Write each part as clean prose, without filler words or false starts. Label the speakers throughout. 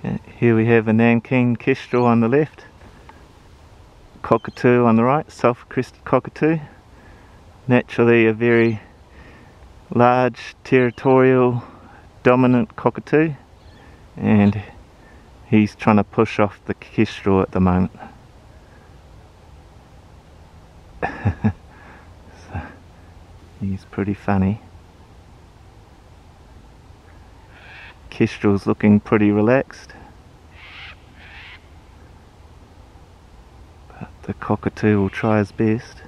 Speaker 1: Here we have a Nankeen Kestrel on the left, Cockatoo on the right, Sulphur-crested Cockatoo. Naturally a very large, territorial, dominant cockatoo, and he's trying to push off the kestrel at the moment. So, he's pretty funny. Kestrel's looking pretty relaxed, but the cockatoo will try his best.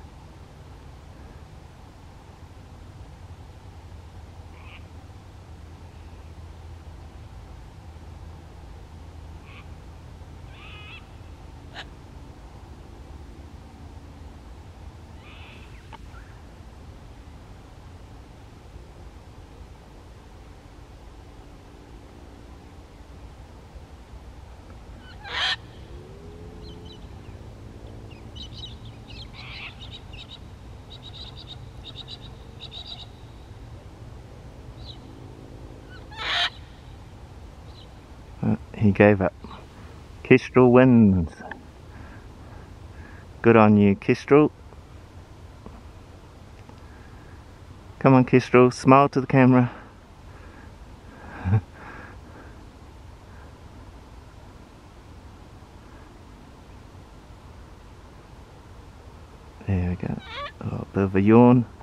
Speaker 1: He gave up. Kestrel wins. Good on you, Kestrel. Come on, Kestrel, smile to the camera. There we go. A little bit of a yawn.